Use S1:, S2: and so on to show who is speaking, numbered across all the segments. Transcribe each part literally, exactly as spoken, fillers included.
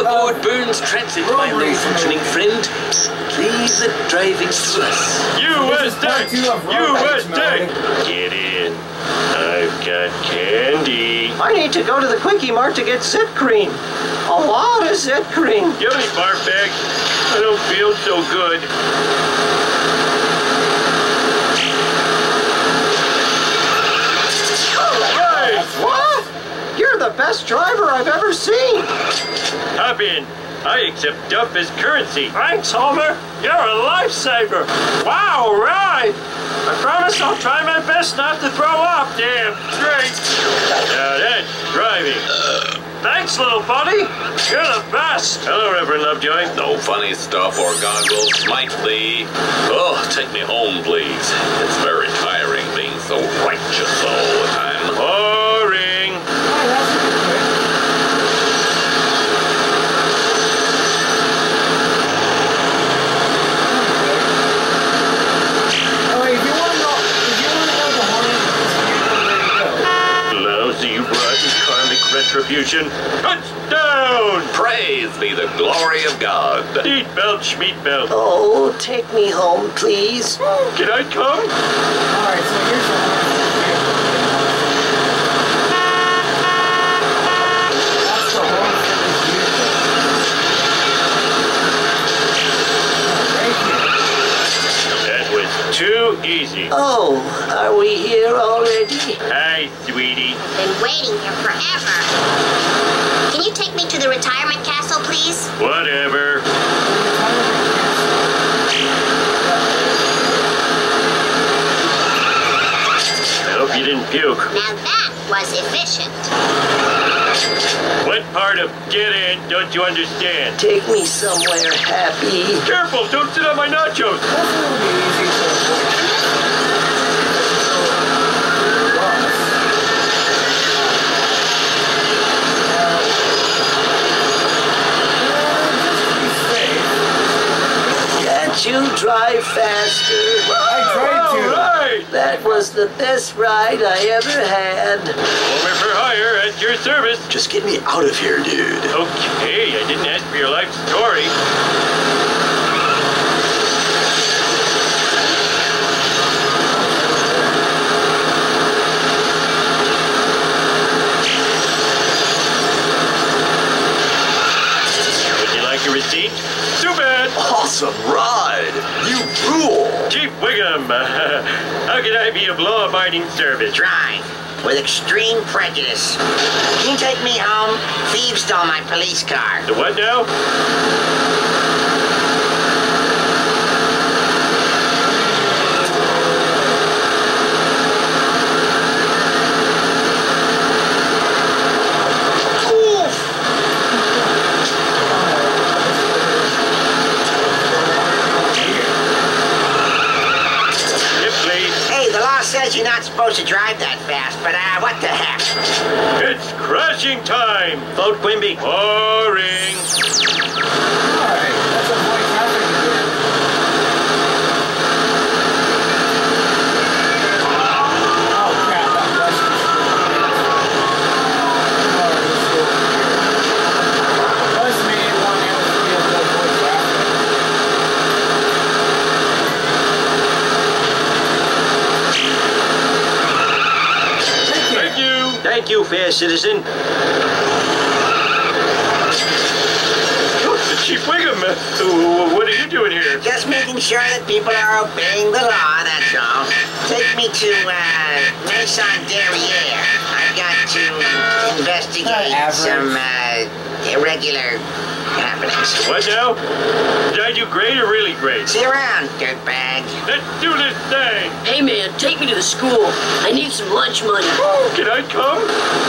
S1: aboard Burns Transit, my low-functioning friend. Please the driving to us.
S2: U S Deck! U S Deck! Get in. I've got candy.
S3: I need to go to the Quickie Mart to get Zit Cream. A lot of Zit Cream.
S2: You have any barf bag? I don't feel so good. Hey!
S3: What? You're the best driver I've ever seen.
S2: Hop in. I accept Duff as currency. Thanks, Homer. You're a lifesaver. Wow, right. I promise I'll try my best not to throw up. Damn straight. Now that's driving. Thanks, little buddy. You're the best. Hello, Reverend Lovejoy.
S1: No funny stuff or goggles, might be. Oh, take me home, please. It's very tiring being so righteous all the time.
S2: Boring. Retribution. Touchdown!
S1: Praise be the glory of God.
S2: Seatbelt, Schmeatbelt.
S3: Oh, take me home, please.
S2: Can I come?
S4: Alright, so here's the one. That's the one
S2: That was too easy.
S3: Oh, are we here already?
S2: Hi, sweetie.
S5: Been waiting here forever. Can you take me to the retirement castle, please?
S2: Whatever. I hope you didn't puke.
S5: Now that was efficient.
S2: What part of get in don't you understand?
S3: Take me somewhere happy.
S2: Careful, don't sit on my nachos.
S4: Hopefully it'll be easy to avoid.
S3: Can't you drive faster?
S4: I tried to.
S2: Right.
S3: That was the best ride I ever had.
S2: Homer for hire at your service.
S1: Just get me out of here, dude.
S2: Okay, I didn't ask for your life story. Would you like a receipt? Too bad.
S1: Awesome ride. You rule.
S2: Chief Wiggum, how can I be of law-abiding service?
S6: Drive with extreme prejudice. Can you take me home? Thieves stole my police car.
S2: The what now?
S6: Says you're not supposed to drive that fast, but uh, what the heck?
S2: It's crashing time! Vote Quimby. Boring.
S4: Alright, let's avoid traffic again. Oh crap, that bus is Bus made one hour to be able to avoid traffic.
S2: Thank you, fair citizen. Oh, Chief Wiggum, uh, what are you doing here?
S6: Just making sure that people are obeying the law, that's all. Take me to uh, Maison Derriere. I've got to investigate some uh, irregular happenings.
S2: What now? Did I do great or really great?
S6: See you around, dirtbag.
S2: Let's do this thing.
S7: Hey man, take me to the school. I need some lunch money.
S2: Oh, can I come?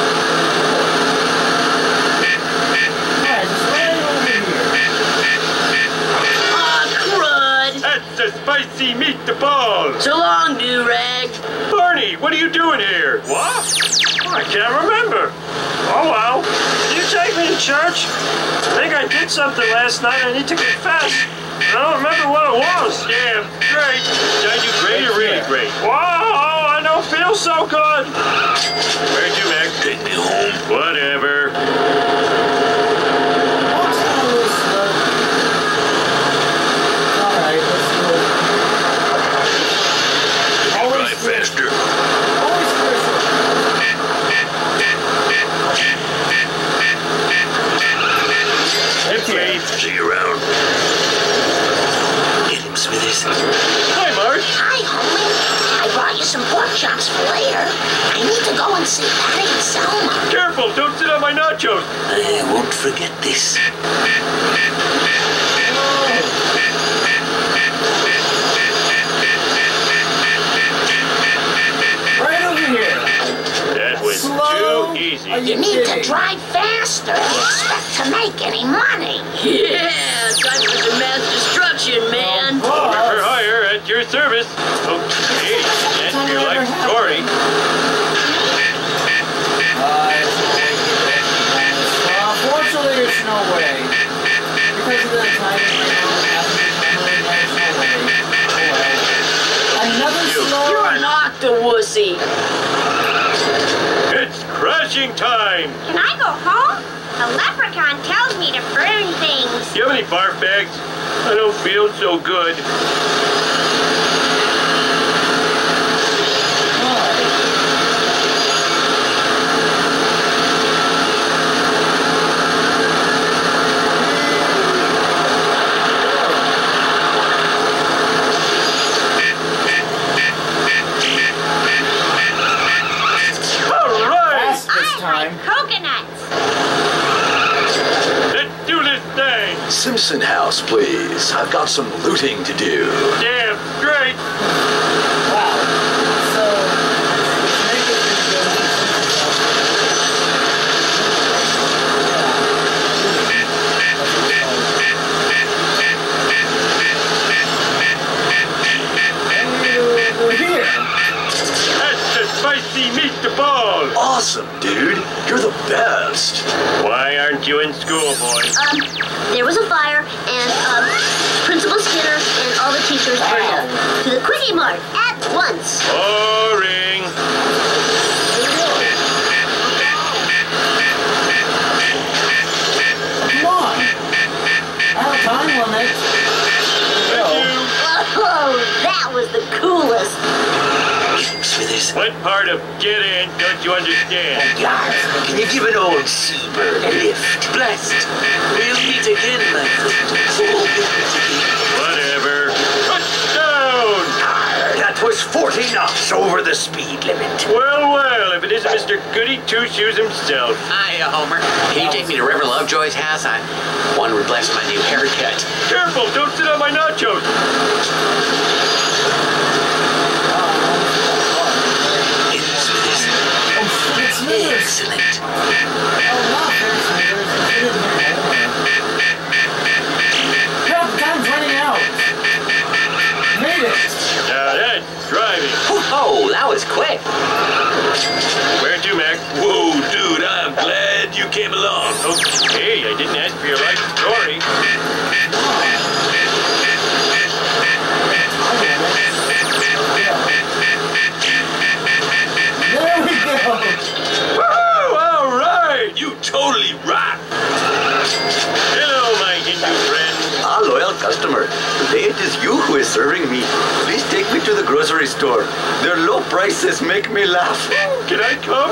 S7: Aw, crud!
S2: That's a spicy meatball.
S7: So long, do-rag.
S2: Barney, what are you doing here? What? I can't remember. Oh, well.
S3: Did you take me to church? I think I did something last night. I need to confess. I don't remember what it was.
S2: Damn, great. Did I do great or really great?
S3: Whoa, I don't feel so good.
S2: Where'd you, Mac?
S1: Take me home.
S2: Whatever.
S4: What's
S2: Careful, don't sit on my nachos.
S1: I won't forget this.
S4: Right over here.
S2: That was
S4: Slow.
S2: too easy.
S4: Are
S6: You
S4: you
S6: need to
S4: kidding?
S6: drive faster if you expect to make any money.
S7: Yeah, time for some mass destruction, man.
S2: For
S4: Boss.
S2: hire at your service. Okay, that's your life story.
S4: Uh, unfortunately, there's no way. Because of the time there's no way. Another slow.
S7: You're an octowussy.
S2: It's crashing time.
S5: Can I go home? The leprechaun tells me to burn things.
S2: You have any barf bags? I don't feel so good. All right,
S4: Fast this
S5: I
S4: time.
S5: like coconuts.
S2: let's do this thing.
S8: Simpson House, please. I've got some looting to do.
S2: Damn straight.
S4: Wow. So, make it we're here.
S2: That's the spicy meatball.
S8: Awesome, dude. You're the best.
S2: Why aren't you in school, boy?
S5: Um, there was a fire, and, um, Principal Skinner and all the teachers burned up. To the Quickie Mart, at once.
S2: Boring.
S4: Come on. Out of time limit.
S2: Thank you.
S5: Oh, that was the coolest.
S8: Smithers,
S2: What part of get in don't you understand?
S8: Yar, can you give an old seabird a lift? Blessed. We'll meet again, my friend. Oh,
S2: Whatever. Touchdown!
S8: Yar, that was forty knots over the speed limit.
S2: Well, well, if it isn't Mister Goody Two-Shoes himself.
S6: Hiya, Homer. Can you take me to Reverend Lovejoy's house? I want to bless my new haircut.
S2: Careful, don't sit on my nachos.
S4: It's Smithers.
S8: Excellent.
S4: Oh, not very Smithers. It's in here. Help, time's running out. Made it.
S2: Now that's driving.
S6: Oh, that was quick.
S2: Where to, Mac?
S1: Whoa, dude, I'm glad you came along.
S2: Okay, I didn't ask for your life story.
S4: There we go.
S2: Woohoo! All right!
S1: You totally rock.
S2: Hello, my Hindu friend.
S8: Ah, loyal customer. Today it is you who is serving me. Please take me to the grocery store. Their low prices make me laugh.
S2: Can I come?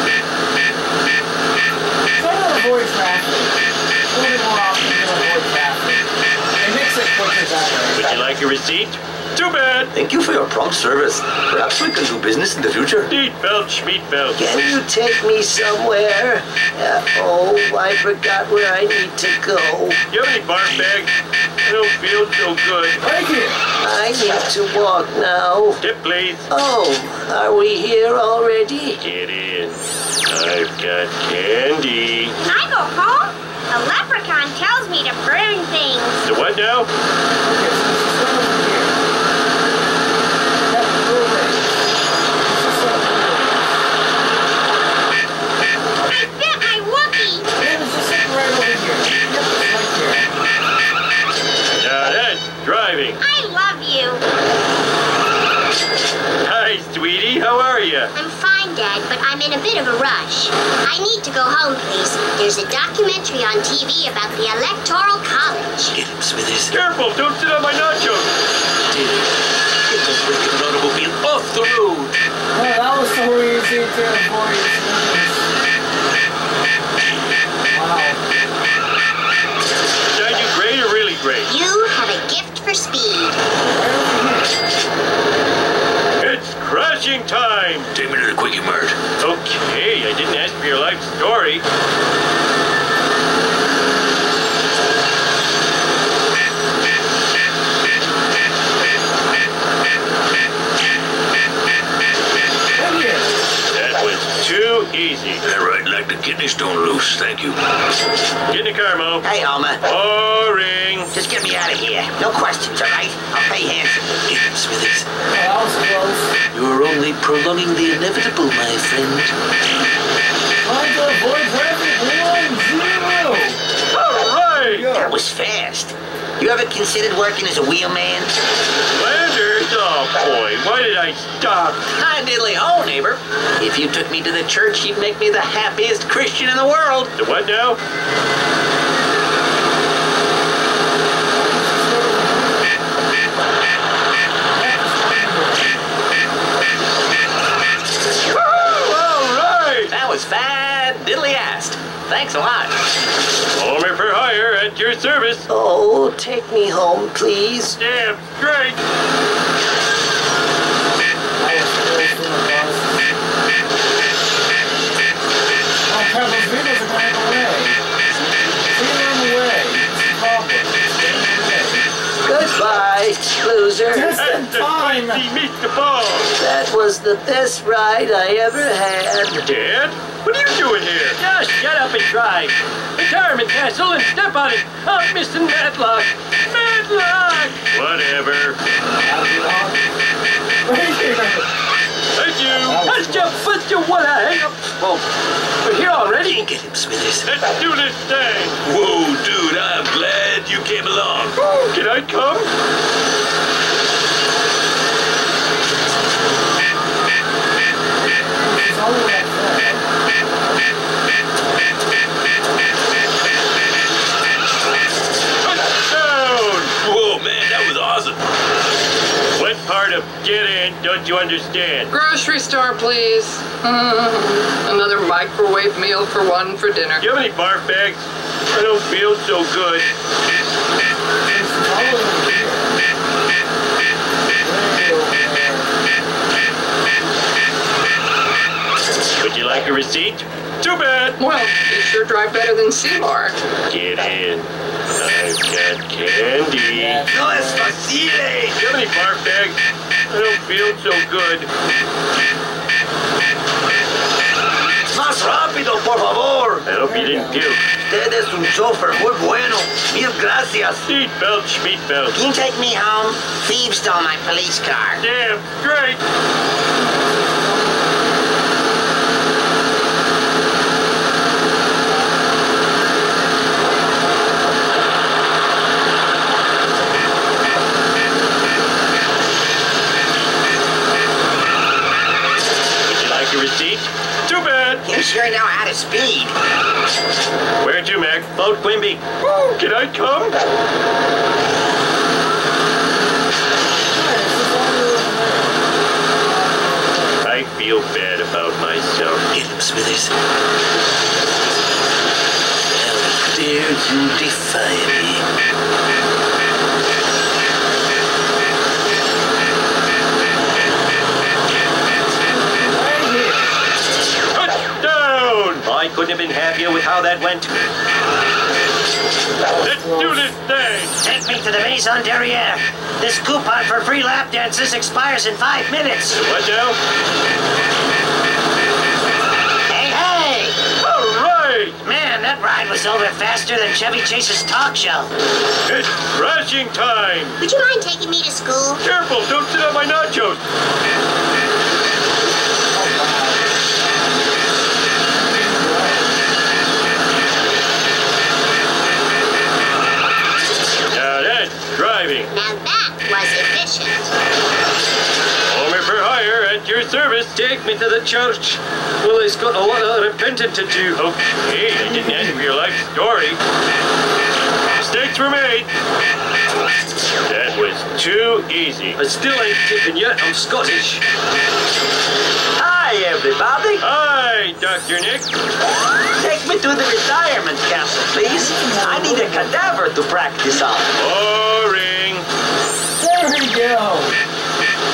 S4: Try to avoid traffic. A little bit more often to avoid traffic. It makes it quicker that way.
S2: Would you like a receipt? Too bad.
S8: Thank you for your prompt service. Perhaps we can do business in the future.
S2: Meatbelt, schmeatbelt.
S6: Can you take me somewhere? Uh, oh, I forgot where I need to go.
S2: You have any barf bags? I don't feel so good.
S4: Right here.
S6: I need to walk now.
S2: Tip, please.
S6: Oh, are we here already?
S2: Get in. I've got candy.
S5: Can I go home? The leprechaun tells me to burn things.
S2: The what now?
S4: Okay, so this is over here. Yep, go away. This is over here.
S5: I bit my Wookie.
S4: Yeah, it's just like right over here. Yep, it's right here.
S2: Now that's driving.
S5: I love you.
S2: Hi, sweetie. How are you?
S5: I'm fine, Dad, but I'm in a bit of a rush. I need to go home, please. There's a documentary on T V about the Electoral College.
S8: Get him, Smithers.
S2: Careful, don't sit on my nachos.
S8: Dude, get the freaking automobile off the road.
S4: Well, that was so easy to avoid. Wow.
S2: Did I do great or really great?
S5: You have a gift for speed.
S4: Right over here.
S2: It's crashing time.
S1: Take me to the Quickie Mart.
S2: Okay, I didn't ask for your life story. That was too easy.
S1: Yeah, right, like the kidney stone loose, thank you.
S2: Get in the car, Mo.
S6: Hey, Homer.
S2: Boring.
S6: Just get me out of here. No questions, all right? I'll pay handsomely.
S9: Smithers,
S4: That was close.
S9: you are only prolonging the inevitable, my friend.
S4: Trying to avoid traffic. One, zero.
S2: All right.
S6: That was fast. You ever considered working as a wheelman?
S2: Landers? Oh, boy. Why did I stop?
S9: Hi, diddly ho, neighbor. If you took me to the church, you'd make me the happiest Christian in the world.
S2: The what now? All right.
S9: That was fad diddly-assed. Thanks a lot.
S2: Homer for hire at your service.
S9: Oh, take me home, please.
S2: Damn straight.
S4: Oh, Carlos Venus are going away. Three on the way. It's a problem.
S9: Goodbye, loser.
S4: Just in
S2: That's the
S4: time.
S2: spicy meatball.
S9: That was the best ride I ever had.
S2: Dad? What are you doing here? Just shut up and drive. Retirement castle and step on it. I'm Mister Matlock. Matlock! Whatever. Thank you. That's just what you want to hang up. Well, we're here already.
S9: Get him, Smithers.
S2: Let's do this thing.
S1: Whoa, dude, I'm glad you came along.
S2: Can I come?
S4: It's all the way up there.
S2: Touchdown!
S1: Whoa, man, that was awesome.
S2: What part of get in don't you understand?
S10: Grocery store, please. Another microwave meal for one for dinner.
S2: Do you have any barf bags? I don't feel so good.
S4: It's all over here.
S2: Would you like a receipt? Too bad.
S10: Well, you sure drive better than Seymour.
S2: Get in. I've got candy.
S6: No es posible.
S2: Do you have any barf bags? I don't feel so good.
S8: Más rápido, por favor.
S2: I hope you didn't puke.
S8: Usted es un chofer muy bueno. Mil gracias.
S2: Seat belt, schmeat belt.
S6: Can you take me home? Thieves stole my police car.
S2: Damn straight. Would you like a receipt? Too bad.
S6: You sure know how to speed.
S2: Where to, Mac? Boat Quimby. Ooh, can I come? I feel bad about myself.
S9: Get him, Smithers. How dare you defy me?
S2: Touchdown! I couldn't have been happier with how that went. Let's do this thing.
S6: Take me to the Maison Derriere. This coupon for free lap dances expires in five minutes.
S2: What now?
S6: Hey, hey!
S2: All right.
S6: Man, that ride was over faster than Chevy Chase's talk show.
S2: It's crashing time.
S5: Would you mind taking me to school?
S2: Careful, don't sit on my nachos. Now that's driving.
S5: Now that was efficient.
S2: Homer for hire at your service. Take me to the church. Well, he's got a lot of repenting to do. Okay, I didn't ask for your life story. Mistakes were made. That was too easy. I still ain't tipping yet. I'm Scottish.
S9: Hi, everybody.
S2: Hi, Doctor Nick.
S9: Take me to the retirement castle, please. I need a cadaver to practice on.
S2: Boring.
S4: There we go.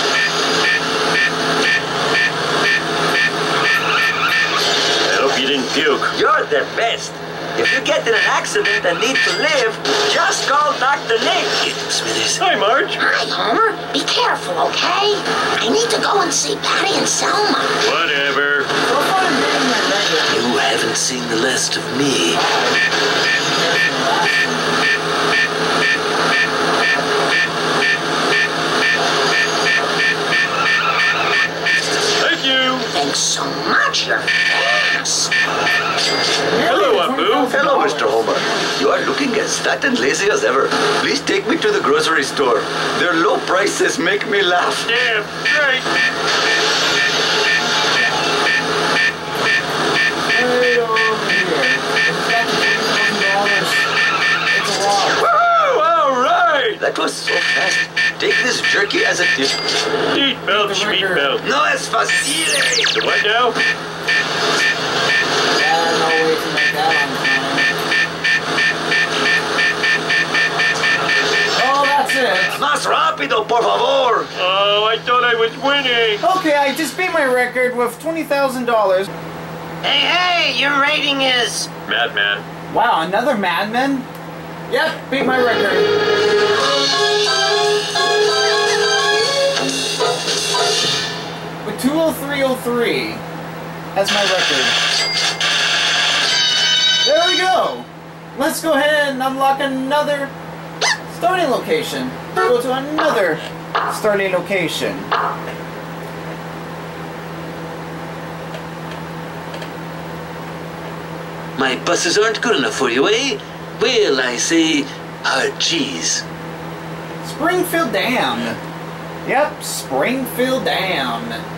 S2: I hope you didn't puke.
S9: You're the best. If you get in an accident and need to live, just call Doctor Nick.
S2: Smithers. Hi, Marge.
S5: Hi, Homer. Be careful, okay? I need to go and see Patty and Selma.
S2: Whatever.
S4: So far, I'm getting my record.
S1: You haven't seen the last of me.
S2: Thank you.
S5: Thanks so much. You're fast.
S2: Hello, Abu.
S8: Hello, Mister Homer. You are looking as fat and lazy as ever. Please take me to the grocery store. Their low prices make me laugh.
S2: Damn straight.
S4: Right over here. It's a lot.
S2: Woo! All right.
S8: That was so fast. Take this jerky as a tip.
S2: Eat belt,
S4: The
S2: meat
S4: record.
S2: belt.
S8: No es facile.
S2: What now?
S4: Yeah, no way to make that on time. Oh, that's it.
S8: Más rápido, por favor.
S2: Oh, I thought I was winning.
S4: Okay, I just beat my record with twenty thousand dollars.
S6: Hey, hey, your rating is...
S2: Madman.
S4: Wow, another Mad Men? Yep, beat my record. With two oh three oh three as my record. There we go. Let's go ahead and unlock another starting location. Go to another starting location.
S1: My buses aren't good enough for you, eh? Well, I say, hard cheese.
S4: Springfield Dam. Yep, Springfield Dam.